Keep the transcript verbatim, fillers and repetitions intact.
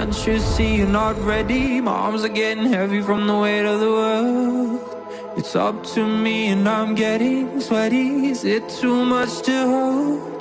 Can't you see you're not ready? My arms are getting heavy from the weight of the world. It's up to me and I'm getting sweaty. Is it too much to hold?